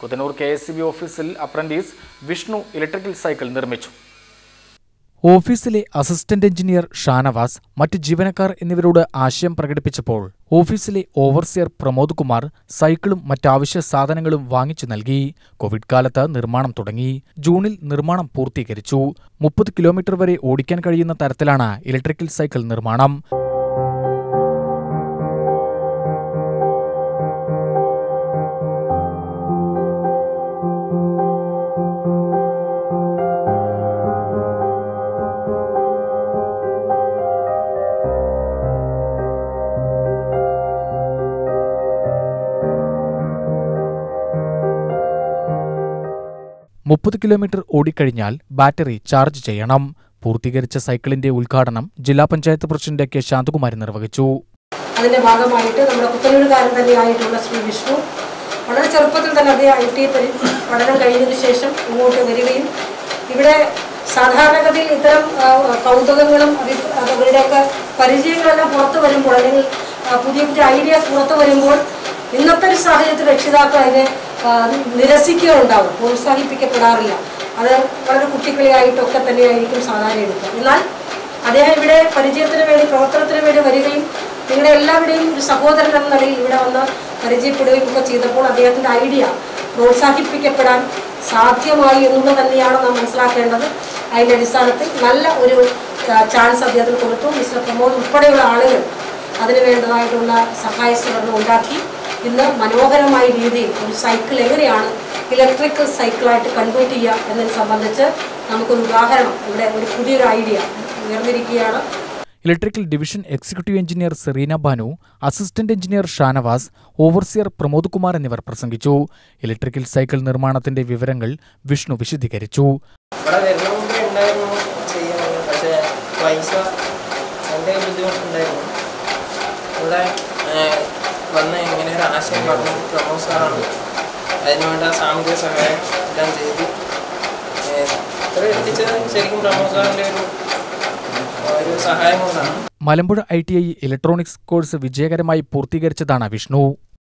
Kuthanur KSEB ഓഫീസിൽ apprentice Vishnu electrical cycle നിർമ്മിച്ചു. ഓഫീസിലെ അസിസ്റ്റന്റ് എഞ്ചിനീയർ ഷാനവാസ് മറ്റ് ജീവനക്കാർ എന്നിവരോട് ആശയം പ്രകടിപ്പിച്ചപ്പോൾ ഓഫീസിലെ ഓവർസിയർ പ്രമോദ് കുമാർ സൈക്കിളും മറ്റാവശ്യ സാധനങ്ങളും വാങ്ങിച്ചു നൽകി. കോവിഡ് കാലത്ത് നിർമ്മാണം തുടങ്ങി. ജൂണിൽ നിർമ്മാണം പൂർത്തീകരിച്ചു. 30 കിലോമീറ്റർ വരെ ഓടിക്കാൻ കഴിയുന്ന തരത്തിലാണ് ഇലക്ട്രിക്കൽ സൈക്കിൾ നിർമ്മാണം. കിലോമീറ്റർ ഓടിക്കഴിഞ്ഞാൽ ബാറ്ററി ചാർജ് ചെയ്യണം. പൂർത്തീകരിച്ച സൈക്കിളിന്റെ ഉദ്ഘാടനം ജില്ലാ പഞ്ചായത്ത് പ്രസിഡന്റ് K. ശാന്തകുമാരി നിർവഹിച്ചു. അതിന്റെ ഭാഗമായിട്ട് നമ്മുടെ കുത്തനൂരുകാരൻ തന്നെയായിട്ടുള്ള ശ്രീ വിഷ്ണു വളരെ ചെറുപ്പത്തിൽ തന്നെ അദ്ദേഹം IT പഠനം കഴിഞ്ഞതിന് ശേഷം ഇങ്ങോട്ട് വരികയും ഇവിടെ സാധാരണഗതിയിൽ ഇത്തരം കൗതുകങ്ങളും അവരുടെയൊക്കെ പരിചയങ്ങളെല്ലാം പുറത്തു വരുമ്പോൾ അല്ലെങ്കിൽ പുതിയ പുതിയ ഐഡിയാസ് പുറത്തു വരുമ്പോൾ ഇന്നത്തെ ഒരു സാഹചര്യത്തിൽ രക്ഷിതാക്കൾ അതിനെ നിരസിക്കുകയുണ്ടാവും, പ്രോത്സാഹിപ്പിക്കപ്പെടാറില്ല. അത് വളരെ കുട്ടികളിയായിട്ടൊക്കെ തന്നെയായിരിക്കും സാധാരണ എടുക്കുക. എന്നാൽ അദ്ദേഹം ഇവിടെ പരിചയത്തിന് വേണ്ടി പ്രവർത്തനത്തിന് വേണ്ടി വരികയും നിങ്ങളുടെ എല്ലാവരുടെയും ഒരു സഹോദരൻ എന്ന നിലയിൽ ഇവിടെ വന്ന് പരിചയപ്പെടുകയും ഒക്കെ ചെയ്തപ്പോൾ അദ്ദേഹത്തിൻ്റെ ഐഡിയ പ്രോത്സാഹിപ്പിക്കപ്പെടാൻ സാധ്യമായി എന്നുള്ളത് തന്നെയാണ് നാം മനസ്സിലാക്കേണ്ടത്. അതിൻ്റെ അടിസ്ഥാനത്തിൽ നല്ല ഒരു ചാൻസ് അദ്ദേഹത്തിന് കൊടുത്തു. മിസ്റ്റർ പ്രമോദ് ഉൾപ്പെടെയുള്ള ആളുകൾ അതിന് വേണ്ടതായിട്ടുള്ള സഹായ സഹകരണം ഉണ്ടാക്കി. ഇന്ന് മനോഹരമായ രീതിയിൽ ഒരു സൈക്കിൾ എങ്ങനെയാണ് ഇലക്ട്രിക്കൽ സൈക്കിളായിട്ട് കൺവേർട്ട് ചെയ്യുക എന്നതിനെ സംബന്ധിച്ച് നമുക്കൊരു ഉദാഹരണം ഇവിടെ ഒരു പുതിയൊരു ഐഡിയ ഉയർന്നിരിക്കുകയാണ്. Electrical division executive engineer Sereena Banu, assistant engineer Shanavas, overseer Pramod Kumar എന്നിവർ പ്രസംഗിച്ചു. ഇലക്ട്രിക്കൽ സൈക്കിൾ നിർമ്മാണത്തിന്റെ വിവരങ്ങൾ വിഷ്ണു വിശദീകരിച്ചു. വന്ന് ഇങ്ങനെ ഒരു ആശയം പറഞ്ഞു പ്രമോദ് സാറാണ് അതിനുവേണ്ട സാമ്പത്തിക സഹായം എല്ലാം ചെയ്ത് ഇത്ര എത്തിച്ചത് ശരിക്കും പ്രമോദ് സാറിൻ്റെ ഒരു സഹായം കൊണ്ടാണ്. മലമ്പുഴ ITI ഇലക്ട്രോണിക്സ് കോഴ്സ് വിജയകരമായി പൂർത്തീകരിച്ചതാണ് വിഷ്ണു.